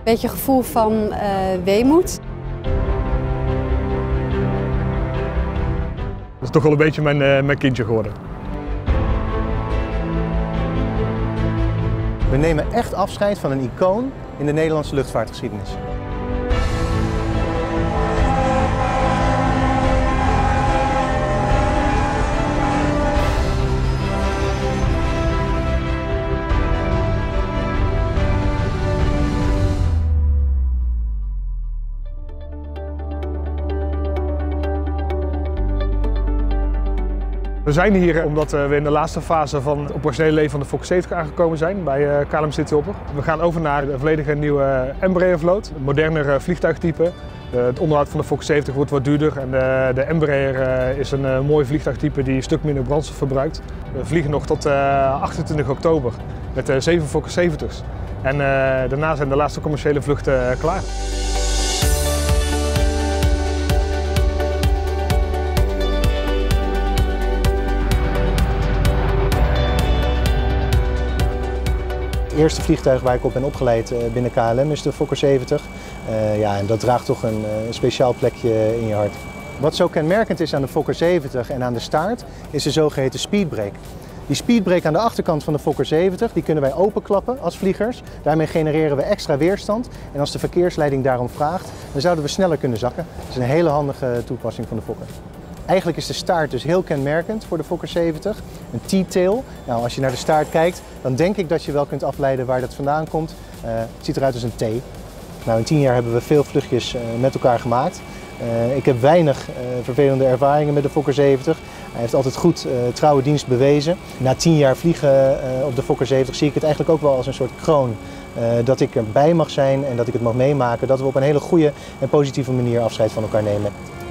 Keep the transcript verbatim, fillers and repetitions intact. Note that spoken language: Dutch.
Beetje een gevoel van uh, weemoed. Dat is toch wel een beetje mijn, uh, mijn kindje geworden. We nemen echt afscheid van een icoon in de Nederlandse luchtvaartgeschiedenis. We zijn hier omdat we in de laatste fase van het operationele leven van de Fokker zeventig aangekomen zijn bij K L M Cityhopper. We gaan over naar een volledige nieuwe Embraer-vloot, een moderner vliegtuigtype. Het onderhoud van de Fokker zeventig wordt wat duurder en de, de Embraer is een mooi vliegtuigtype die een stuk minder brandstof verbruikt. We vliegen nog tot achtentwintig oktober met zeven Fokker zeventig's en daarna zijn de laatste commerciële vluchten klaar. Het eerste vliegtuig waar ik op ben opgeleid binnen K L M is de Fokker zeventig. Uh, ja, en dat draagt toch een, een speciaal plekje in je hart. Wat zo kenmerkend is aan de Fokker zeventig en aan de staart is de zogeheten speedbrake. Die speedbrake aan de achterkant van de Fokker zeventig die kunnen wij openklappen als vliegers. Daarmee genereren we extra weerstand en als de verkeersleiding daarom vraagt, dan zouden we sneller kunnen zakken. Dat is een hele handige toepassing van de Fokker. Eigenlijk is de staart dus heel kenmerkend voor de Fokker zeventig, een T-tail. Nou, als je naar de staart kijkt, dan denk ik dat je wel kunt afleiden waar dat vandaan komt. Uh, het ziet eruit als een T. Nou, in tien jaar hebben we veel vluchtjes uh, met elkaar gemaakt. Uh, ik heb weinig uh, vervelende ervaringen met de Fokker zeventig. Hij heeft altijd goed uh, trouwe dienst bewezen. Na tien jaar vliegen uh, op de Fokker zeventig zie ik het eigenlijk ook wel als een soort kroon. Uh, dat ik erbij mag zijn en dat ik het mag meemaken. Dat we op een hele goede en positieve manier afscheid van elkaar nemen.